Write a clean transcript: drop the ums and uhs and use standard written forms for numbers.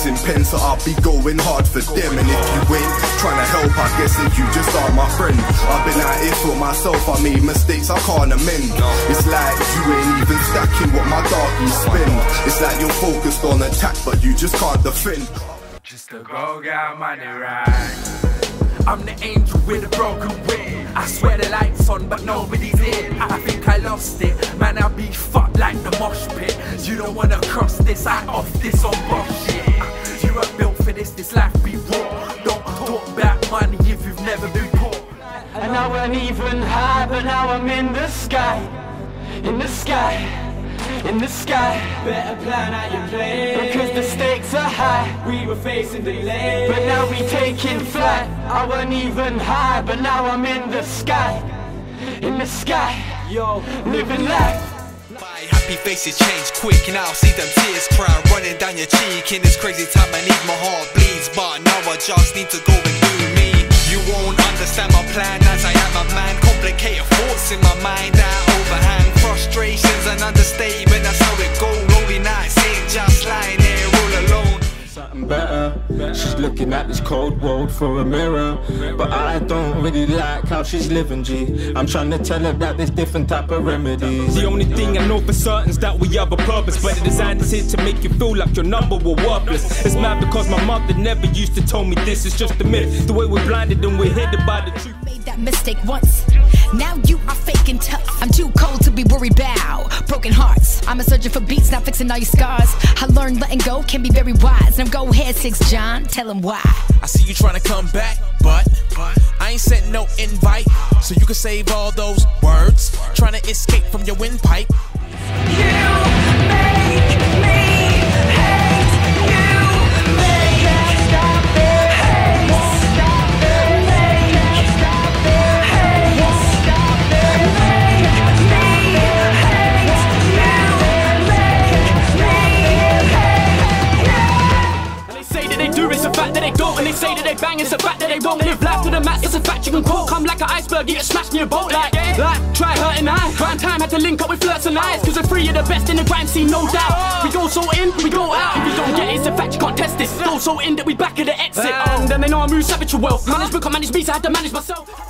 losing pen, so I'll be going hard for them. And if you ain't trying to help, I guess that you just are my friend. I've been out here for myself, I made mistakes I can't amend. It's like you ain't even stacking what my darkies spend. It's like you're focused on attack, but you just can't defend. Just a go get money right. I'm the angel with a broken wing. I swear the light's on but nobody's in. I think I lost it, man, I'll be fucked like the mosh pit. You don't wanna cross this, I off this on bullshit. You weren't built for this life be raw. Don't talk about money if you've never been poor. And I weren't even high, but now I'm in the sky. In the sky, in the sky. Better plan how you play, because the stakes are high. We were facing delay, but now we taking flight. I weren't even high, but now I'm in the sky. In the sky, yo, living life. My happy faces change quick, and I'll see them tears cry running down your cheek. In this crazy time I need my heart bleeds, but now I just need to go and do me. You won't understand my plan as I am a man. Complicated thoughts in my mind that overhang. Frustrations and understatement, that's how it goes. Lonely nights ain't just lying there all alone. Something better. She's looking at this cold world through a mirror, but I don't really like how she's living, G. I'm trying to tell her that there's different type of remedies. The only thing I know for certain is that we have a purpose, but the design is here to make you feel like your number were worthless. It's mad because my mother never used to tell me this is just a myth. The way we're blinded and we're hidden by the truth. Made that mistake once, now you are faking tough. I'm too cold to be worried about broken hearts. I'm a surgeon for beats, not fixing all your scars. I learned letting go can be very wise. Now go ahead, 6 John, tell him why. I see you trying to come back, but I ain't sent no invite, so you can save all those words. Trying to escape from your windpipe. It's a fact that they don't, and they say that they bang. It's a fact that they won't live life to the max. It's a fact you can quote. Come like an iceberg, you get smashed in your boat. Like try hurting I. Prime time had to link up with flirts and lies, cause we're three of the best in the grime scene, no doubt. We go so in, we go out. If you don't get it, it's a fact you can't test this. Go so in that we back at the exit. And then they know I move savage for wealth. Manage book, I manage beats, I had to manage myself.